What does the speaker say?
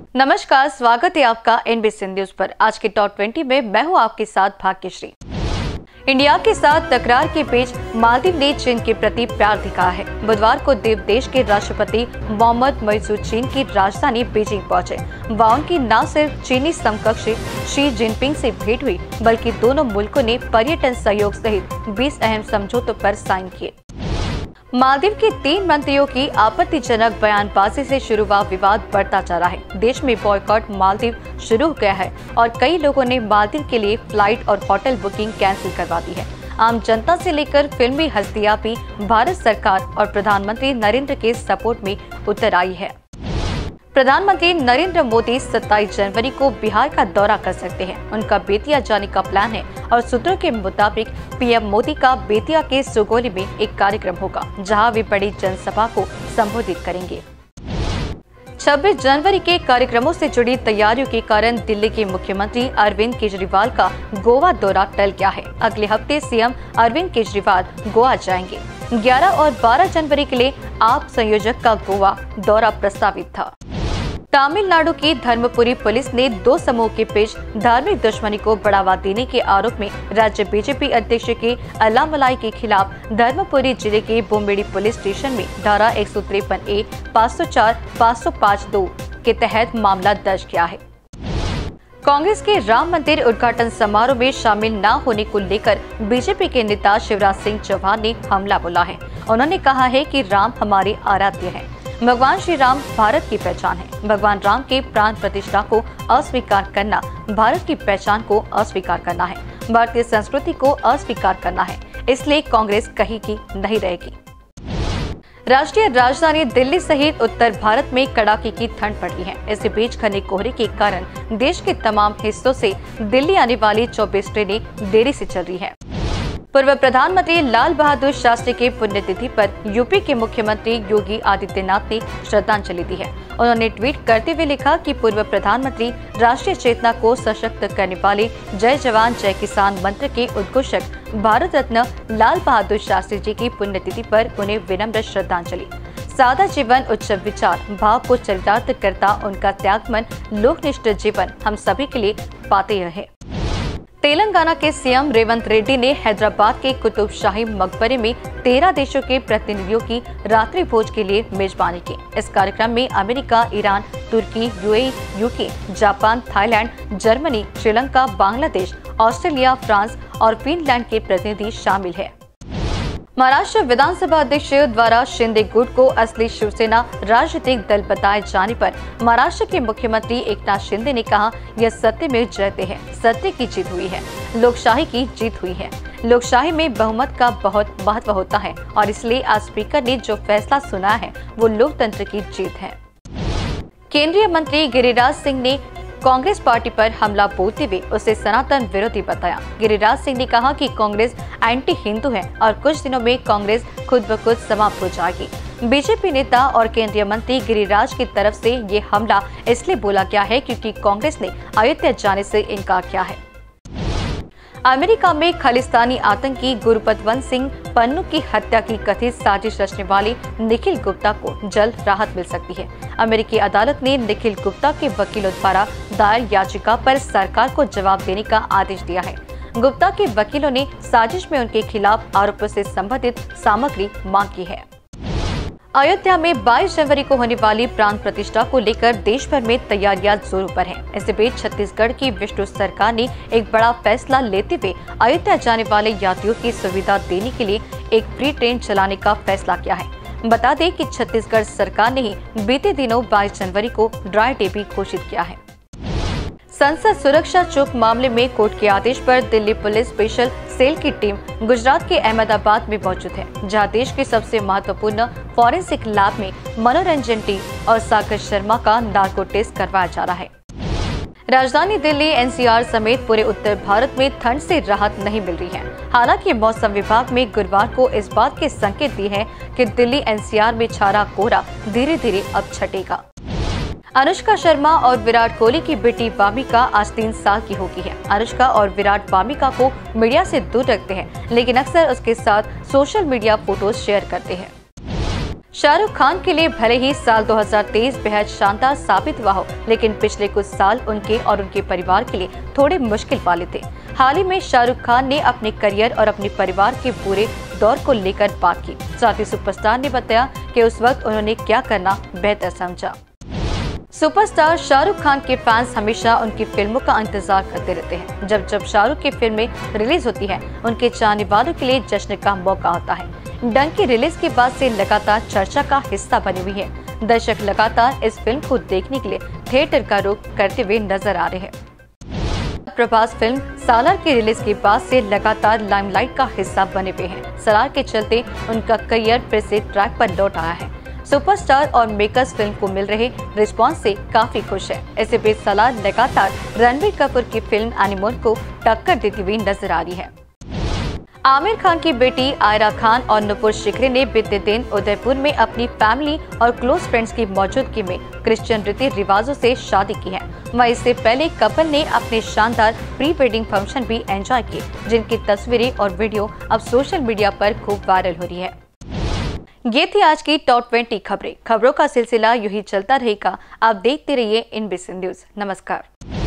नमस्कार, स्वागत है आपका एनबीसी न्यूज पर। आज के टॉप 20 में मैं हूं आपके साथ भाग्यश्री। इंडिया के साथ तकरार के बीच मालदीव ने चीन के प्रति प्यार दिखाया है। बुधवार को द्वीप देश के राष्ट्रपति मोहम्मद मोइसू चीन की राजधानी बीजिंग पहुंचे। वहां उनकी न सिर्फ चीनी समकक्ष शी जिनपिंग से भेंट हुई, बल्कि दोनों मुल्कों ने पर्यटन सहयोग सहित 20 अहम समझौतों पर साइन किए। मालदीव के 3 मंत्रियों की आपत्तिजनक बयानबाजी से शुरू हुआ विवाद बढ़ता जा रहा है। देश में बॉयकॉट मालदीव शुरू हो गया है और कई लोगों ने मालदीव के लिए फ्लाइट और होटल बुकिंग कैंसिल करवा दी है। आम जनता से लेकर फिल्मी हस्तियां भी भारत सरकार और प्रधानमंत्री नरेंद्र के सपोर्ट में उतर आई है। प्रधानमंत्री नरेंद्र मोदी 27 जनवरी को बिहार का दौरा कर सकते हैं। उनका बेतिया जाने का प्लान है और सूत्रों के मुताबिक पीएम मोदी का बेतिया के सुगौली में एक कार्यक्रम होगा, जहां वे बड़ी जनसभा को संबोधित करेंगे। 26 जनवरी के कार्यक्रमों से जुड़ी तैयारियों के कारण दिल्ली के मुख्यमंत्री अरविंद केजरीवाल का गोवा दौरा टल गया है। अगले हफ्ते सीएम अरविंद केजरीवाल गोवा जाएंगे। 11 और 12 जनवरी के लिए आप संयोजक का गोवा दौरा प्रस्तावित था। तमिलनाडु की धर्मपुरी पुलिस ने 2 समूह के बीच धार्मिक दुश्मनी को बढ़ावा देने के आरोप में राज्य बीजेपी अध्यक्ष के अल्लामलाई के खिलाफ धर्मपुरी जिले के बोम्बेड़ी पुलिस स्टेशन में धारा 153A, 504, 505(2) के तहत मामला दर्ज किया है। कांग्रेस के राम मंदिर उद्घाटन समारोह में शामिल न होने को लेकर बीजेपी के नेता शिवराज सिंह चौहान ने हमला बोला है। उन्होंने कहा है कि राम हमारे आराध्य हैं। भगवान श्री राम भारत की पहचान है। भगवान राम के प्राण प्रतिष्ठा को अस्वीकार करना भारत की पहचान को अस्वीकार करना है, भारतीय संस्कृति को अस्वीकार करना है। इसलिए कांग्रेस कहीं की नहीं रहेगी। राष्ट्रीय राजधानी दिल्ली सहित उत्तर भारत में कड़ाके की ठंड पड़ रही है। इसी बीच घने कोहरे के कारण देश के तमाम हिस्सों से दिल्ली आने वाली 24 ट्रेनें देरी से चल रही है। पूर्व प्रधानमंत्री लाल बहादुर शास्त्री की पुण्यतिथि पर यूपी के मुख्यमंत्री योगी आदित्यनाथ ने श्रद्धांजलि दी है। उन्होंने ट्वीट करते हुए लिखा कि पूर्व प्रधानमंत्री राष्ट्रीय चेतना को सशक्त करने वाले जय जवान जय किसान मंत्र के उद्घोषक भारत रत्न लाल बहादुर शास्त्री जी की पुण्यतिथि पर उन्हें विनम्र श्रद्धांजलि। सादा जीवन, उच्च विचार भाव को चरितार्थ करता उनका त्यागमन लोकनिष्ठ जीवन हम सभी के लिए पातेय है। तेलंगाना के सीएम रेवंत रेड्डी ने हैदराबाद के कुतुबशाही मकबरे में 13 देशों के प्रतिनिधियों की रात्रि भोज के लिए मेजबानी की। इस कार्यक्रम में अमेरिका, ईरान, तुर्की, UAE, UK, Japan, Thailand, Germany, Sri Lanka, Bangladesh, Australia, France और फिनलैंड के प्रतिनिधि शामिल है। महाराष्ट्र विधानसभा अध्यक्ष द्वारा शिंदे गुट को असली शिवसेना राजनीतिक दल बताए जाने पर महाराष्ट्र के मुख्यमंत्री एकनाथ शिंदे ने कहा, यह सत्य में जयते है। सत्य की जीत हुई है, लोकशाही की जीत हुई है। लोकशाही में बहुमत का बहुत महत्व होता है और इसलिए आज स्पीकर ने जो फैसला सुनाया है वो लोकतंत्र की जीत है। केंद्रीय मंत्री गिरिराज सिंह ने कांग्रेस पार्टी पर हमला बोलते हुए उसे सनातन विरोधी बताया। गिरिराज सिंह ने कहा कि कांग्रेस एंटी हिंदू है और कुछ दिनों में कांग्रेस खुद ब खुद समाप्त हो जाएगी। बीजेपी नेता और केंद्रीय मंत्री गिरिराज की तरफ से ये हमला इसलिए बोला गया है क्योंकि कांग्रेस ने अयोध्या जाने से इनकार किया है। अमेरिका में खालिस्तानी आतंकी गुरपतवंत सिंह पन्नू की हत्या की कथित साजिश रचने वाले निखिल गुप्ता को जल्द राहत मिल सकती है। अमेरिकी अदालत ने निखिल गुप्ता के वकीलों द्वारा दायर याचिका पर सरकार को जवाब देने का आदेश दिया है। गुप्ता के वकीलों ने साजिश में उनके खिलाफ आरोपों से संबंधित सामग्री मांग की है। अयोध्या में 22 जनवरी को होने वाली प्राण प्रतिष्ठा को लेकर देश भर में तैयारियां जोरों पर हैं। इसी बीच छत्तीसगढ़ की विष्णु सरकार ने एक बड़ा फैसला लेते हुए अयोध्या जाने वाले यात्रियों की सुविधा देने के लिए एक फ्री ट्रेन चलाने का फैसला किया है। बता दें कि छत्तीसगढ़ सरकार ने ही बीते दिनों 22 जनवरी को ड्राई डे भी घोषित किया है। संसद सुरक्षा चुप मामले में कोर्ट के आदेश पर दिल्ली पुलिस स्पेशल सेल की टीम गुजरात के अहमदाबाद में मौजूद है, जहां देश के सबसे महत्वपूर्ण फॉरेंसिक लैब में मनोरंजन टी और सागर शर्मा का नार्को टेस्ट करवाया जा रहा है। राजधानी दिल्ली, एनसीआर समेत पूरे उत्तर भारत में ठंड से राहत नहीं मिल रही है। हालांकि मौसम विभाग ने गुरुवार को इस बात के संकेत दिए हैं कि दिल्ली एनसीआर में छा रहा कोहरा धीरे धीरे अब छटेगा। अनुष्का शर्मा और विराट कोहली की बेटी वामिका आज 3 साल की हो गई है। अनुष्का और विराट वामिका को मीडिया से दूर रखते हैं, लेकिन अक्सर उसके साथ सोशल मीडिया फोटोज शेयर करते हैं। शाहरुख खान के लिए भले ही साल 2023 बेहद शानदार साबित हुआ हो, लेकिन पिछले कुछ साल उनके और उनके परिवार के लिए थोड़े मुश्किल वाले थे। हाल ही में शाहरुख खान ने अपने करियर और अपने परिवार के बुरे दौर को लेकर बात की। साथ ही सुपरस्टार ने बताया कि उस वक्त उन्होंने क्या करना बेहतर समझा। सुपरस्टार शाहरुख खान के फैंस हमेशा उनकी फिल्मों का इंतजार करते रहते हैं। जब जब शाहरुख की फिल्में रिलीज होती है, उनके चाहने वालों के लिए जश्न का मौका होता है। डंक की रिलीज के बाद से लगातार चर्चा का हिस्सा बनी हुई है। दर्शक लगातार इस फिल्म को देखने के लिए थिएटर का रुख करते हुए नजर आ रहे हैं। प्रभास फिल्म सालार की रिलीज के बाद से लगातार लाइमलाइट का हिस्सा बने हुए हैं। सालार के चलते उनका करियर फिर से ट्रैक पर लौट आया है। सुपरस्टार और मेकर्स फिल्म को मिल रहे रिस्पांस से काफी खुश है। ऐसे बीच सालार लगातार रणबीर कपूर की फिल्म एनिमल को टक्कर देती हुई नजर आ रही है। आमिर खान की बेटी आयरा खान और नुपुर शिखरे ने बीते दिन उदयपुर में अपनी फैमिली और क्लोज फ्रेंड्स की मौजूदगी में क्रिश्चियन रीति रिवाजों से शादी की है। वहीं इससे पहले कपल ने अपने शानदार प्री वेडिंग फंक्शन भी एंजॉय किए, जिनकी तस्वीरें और वीडियो अब सोशल मीडिया पर खूब वायरल हो रही है। ये थी आज की टॉप 20 खबरें। खबरों का सिलसिला यूं ही चलता रहेगा। आप देखते रहिए NBC न्यूज। नमस्कार।